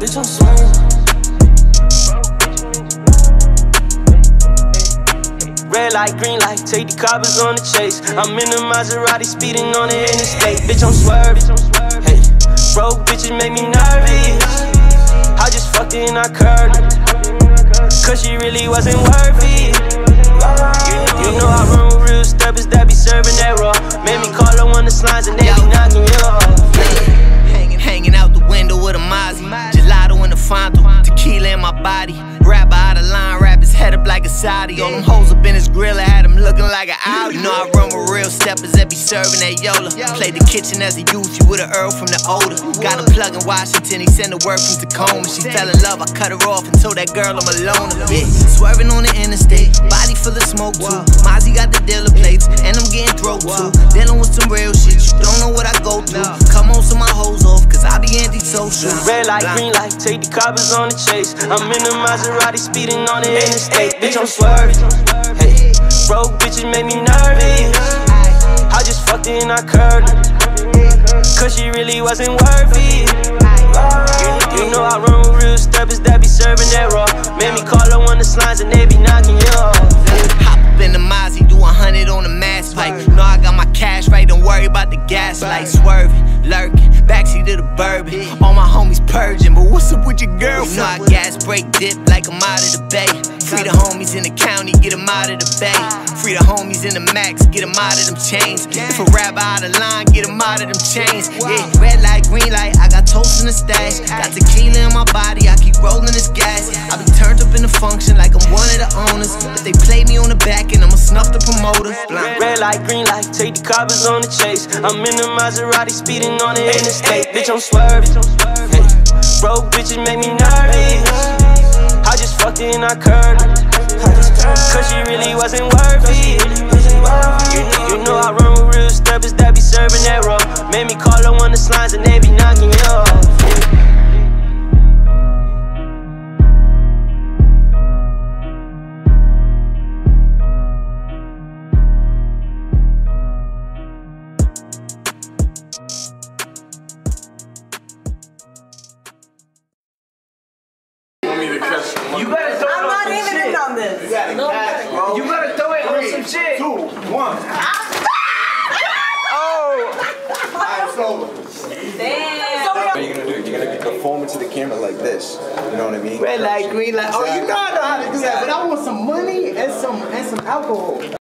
bitch, I'm swerving. Red light, green light, take the coppers on the chase. I'm in the Maserati, speeding on the interstate. Bitch, I'm swerving. Hey, broke bitches make me nervous. I just fucked it and I curved her, cause she really wasn't worth it. You know I run with real steppers that be serving that raw. Made me call her on the slides and they be knocking you off. Hanging out the window with a Mozzie, gelato in the Fonto, tequila in my body. Rapper out of line, wrap his head up like a Saudi. All them hoes up in his grill, I had him looking like an Audi. You know I run with real steppers that be serving that Yola. Played the kitchen as a youth, you would've Earl from the older. Got a plug in Washington, he sent a word from Tacoma. She fell in love, I cut her off and told that girl I'm alone. Yeah, swerving on the interstate, body full of smoke too. Mozzie got the dealer plates, and I'm getting throat too. Dealing with some real shit, you don't know what I go through. Come on, some my hoes off, cause I be anti-social. Red light, green light, take the coppers on the chase. I'm in the Maserati, speeding on the interstate. Bitch, I'm swerving. Hey, broke bitches make me nervous. I just fucked it and I curved her, cause she really wasn't worth it. You know I run with real steppers that be serving that raw. Made me call her on the slides and they be knocking you off. Hop up in the Mozzie, do 100 on the mass pipe. Know I got my cash right, don't worry about the gas light. Swerving, lurking, backseat of the bourbon. All my homies purging, but what's up with your girlfriend? You know I gas break dip like I'm out of the bay. Free the homies in the county, get them out of the bay. Free the homies in the max, get them out of them chains. If a rapper out of line, get them out of them chains. Yeah, red light, green light, I got toast in the stash. Got tequila in my body, I keep rolling this gas. I be turned up in the function like I'm one of the owners. If they play me on the back end, I'ma snuff the promoter. Red light, green light, take the coppers on the chase. I'm in the Maserati, speeding on the interstate. Bitch, I'm swerving. Hey, broke bitches make me nervous. I just fucked it and I curved her, cause she really wasn't worth it. You know I run with real steppers that be serving that raw. Made me call her on the slides and they be knocking you off. You better throw it I'm on not some even shit. in on this. You better throw it on some shit. 2, 1. Oh! Alright, so Damn. what are you gonna do? You're gonna perform into the camera like this. You know what I mean? Red light, green light. Oh, you know I know how to do that, but I want some money and some alcohol.